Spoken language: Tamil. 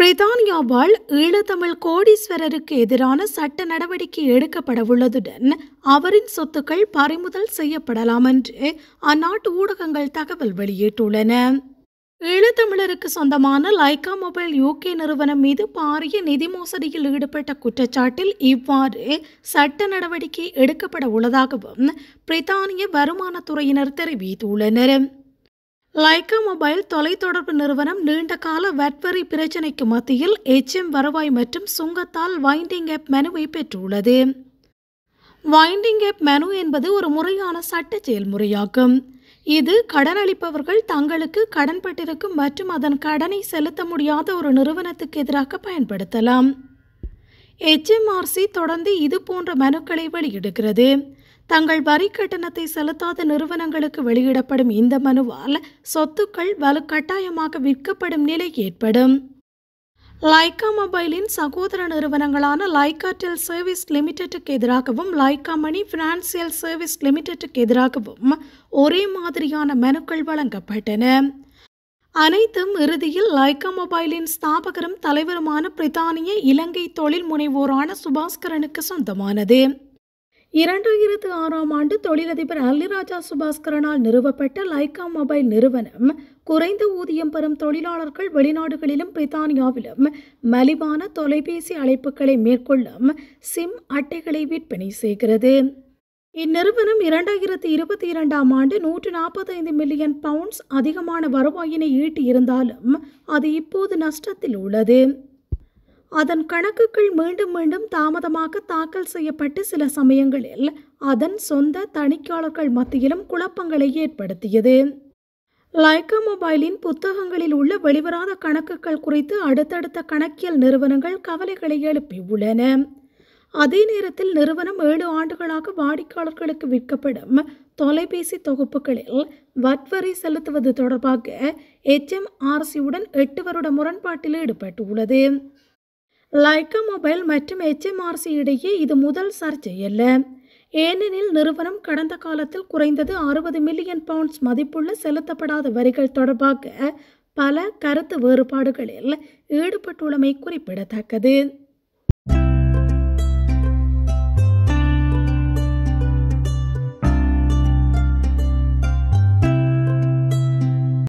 பிரித்தானியாவால் ஈழத்தமிழ் கோடீஸ்வரருக்கு எதிரான சட்ட நடவடிக்கை எடுக்கப்படவுள்ளதுடன் அவரின் சொத்துக்கள் பறிமுதல் செய்யப்படலாம் என்று அந்நாட்டு ஊடகங்கள் தகவல் வெளியிட்டுள்ளன. ஈழத்தமிழருக்கு சொந்தமான லைகா மொபைல் UK நிறுவனம் மீது பாரிய நிதி மோசடியில் ஈடுபட்ட குற்றச்சாட்டில் இவ்வாறு சட்ட நடவடிக்கை எடுக்கப்பட உள்ளதாகவும் பிரித்தானிய வருமானத்துறையினர் தெரிவித்துள்ளனர். லைகா மொபைல் தொலைத்தொடர்பு நிறுவனம் நீண்டகால வரி பிரச்சினைக்கு மத்தியில் வருவாய் மற்றும் சுங்கத்தால் வைண்டிங் ஆப் மெனுவை பெற்றுள்ளது. வைண்டிங் ஆப் மெனு என்பது ஒரு முறையான சட்ட செயல்முறையாகும். இது கடனளிப்பவர்கள் தங்களுக்கு கடன்பட்டிருக்கும் மற்றும் அதன் கடனை செலுத்த முடியாத ஒரு நிறுவனத்துக்கு எதிராக பயன்படுத்தலாம். HMRC தொடர்ந்து இது போன்ற மனுக்களை வெளியிடுகிறது. தங்கள் வரி கட்டணத்தை செலுத்தாத நிறுவனங்களுக்கு வெளியிடப்படும் இந்த மனுவால் சொத்துக்கள் வலுக்கட்டாயமாக விற்கப்படும் நிலை ஏற்படும். லைகா மொபைலின் சகோதர நிறுவனங்களான லைகா டெல் சர்வீஸ் லிமிடெட்டுக்கு எதிராகவும் லைகா மணி பினான்சியல் சர்வீஸ் லிமிடெட்டுக்கு எதிராகவும் ஒரே மாதிரியான மனுக்கள் வழங்கப்பட்டன. அனைத்தும் இறுதியில் லைகா மொபைலின் ஸ்தாபகரும் தலைவருமான பிரித்தானிய இலங்கை தொழில் முனைவோரான சுபாஸ்கரனுக்கு சொந்தமானது. 2006ஆம் ஆண்டு தொழிலதிபர் அல்லிராஜா சுபாஸ்கரனால் நிறுவப்பட்ட லைகா மொபைல் நிறுவனம் குறைந்த ஊதியம் பெறும் தொழிலாளர்கள் வெளிநாடுகளிலும் பிரித்தானியாவிலும் மலிவான தொலைபேசி அழைப்புகளை மேற்கொள்ளும் சிம் அட்டைகளை விற்பனை செய்கிறது. இந்நிறுவனம் 2022ஆம் ஆண்டு 145 மில்லியன் பவுண்ட்ஸ் அதிகமான வருவாயினை ஈட்டியிருந்தாலும் அது இப்போது நஷ்டத்தில் உள்ளது. அதன் கணக்குகள் மீண்டும் மீண்டும் தாமதமாக தாக்கல் செய்யப்பட்டு சில சமயங்களில் அதன் சொந்த தணிக்கையாளர்கள் மத்தியிலும் குழப்பங்களை ஏற்படுத்தியது. லைகா மொபைலின் புத்தகங்களில் உள்ள வெளிவராத கணக்குகள் குறித்து அடுத்தடுத்த கணக்கியல் நிறுவனங்கள் கவலைகளை எழுப்பியுள்ளன. அதே நேரத்தில் நிறுவனம் 7 ஆண்டுகளாக வாடிக்கையாளர்களுக்கு விற்கப்படும் தொலைபேசி தொகுப்புகளில் வரி செலுத்துவது தொடர்பாக HMRCயுடன் 8 வருட முரண்பாட்டில் ஈடுபட்டுள்ளது. லைகா மொபைல் மற்றும் HMRC இடையே இது முதல் சர்ச்சை அல்ல. ஏனெனில் நிறுவனம் கடந்த காலத்தில் குறைந்தது 60 மில்லியன் பவுண்ட்ஸ் மதிப்புள்ள செலுத்தப்படாத வரிகள் தொடர்பாக பல கருத்து வேறுபாடுகளில் ஈடுபட்டுள்ளமை குறிப்பிடத்தக்கது.